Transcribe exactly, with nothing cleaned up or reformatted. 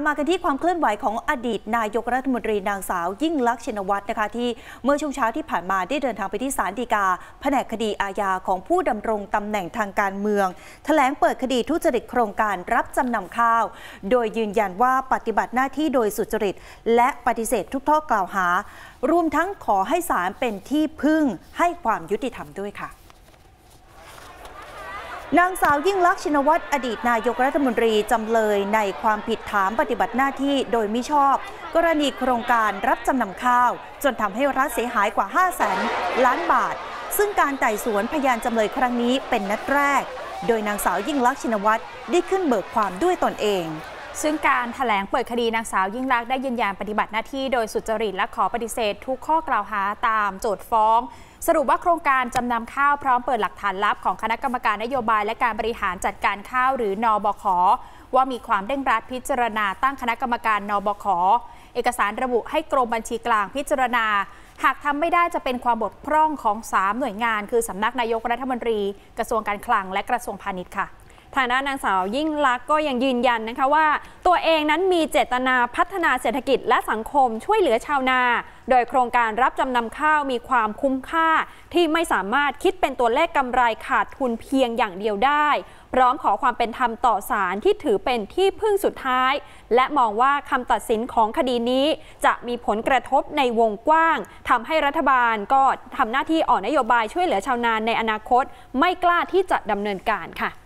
มากันที่ความเคลื่อนไหวของอดีตนายกรัฐมนตรีนางสาวยิ่งลักษณ์ชินวัตรนะคะที่เมื่อช่วงเช้าที่ผ่านมาได้เดินทางไปที่ศาลฎีกาแผนกคดีอาญาของผู้ดำรงตำแหน่งทางการเมืองแถลงเปิดคดีทุจริตโครงการรับจำนำข้าวโดยยืนยันว่าปฏิบัติหน้าที่โดยสุจริตและปฏิเสธทุกข้อกล่าวหารวมทั้งขอให้ศาลเป็นที่พึ่งให้ความยุติธรรมด้วยค่ะนางสาวยิ่งลักษณ์ชินวัตรอดีตนายกรัฐมนตรีจำเลยในความผิดฐานปฏิบัติหน้าที่โดยมิชอบกรณีโครงการรับจำนำข้าวจนทำให้รัฐเสียหายกว่าห้าแสนล้านบาทซึ่งการไต่สวนพยานจำเลยครั้งนี้เป็นนัดแรกโดยนางสาวยิ่งลักษณ์ชินวัตรได้ขึ้นเบิกความด้วยตนเองซึ่งการแถลงเปิดคดีนางสาวยิ่งลักษณ์ได้ยืนยันปฏิบัติหน้าที่โดยสุจริตและขอปฏิเสธทุกข้อกล่าวหาตามโจทก์ฟ้องสรุปว่าโครงการจำนำข้าวพร้อมเปิดหลักฐานลับของคณะกรรมการนโยบายและการบริหารจัดการข้าวหรือนบข.ว่ามีความเร่งรัดพิจารณาตั้งคณะกรรมการนบข.เอกสารระบุให้กรมบัญชีกลางพิจารณาหากทำไม่ได้จะเป็นความบกพร่องของสามหน่วยงานคือสำนักนายกรัฐมนตรีกระทรวงการคลังและกระทรวงพาณิชย์ค่ะทางด้านนางสาวยิ่งลักษณ์ก็ยังยืนยันนะคะว่าตัวเองนั้นมีเจตนาพัฒนาเศรษฐกิจและสังคมช่วยเหลือชาวนาโดยโครงการรับจำนำข้าวมีความคุ้มค่าที่ไม่สามารถคิดเป็นตัวเลขกำไรขาดทุนเพียงอย่างเดียวได้พร้อมขอความเป็นธรรมต่อศาลที่ถือเป็นที่พึ่งสุดท้ายและมองว่าคำตัดสินของคดีนี้จะมีผลกระทบในวงกว้างทำให้รัฐบาลก็ทำหน้าที่ออกนโยบายช่วยเหลือชาวนาในอนาคตไม่กล้าที่จะดำเนินการค่ะ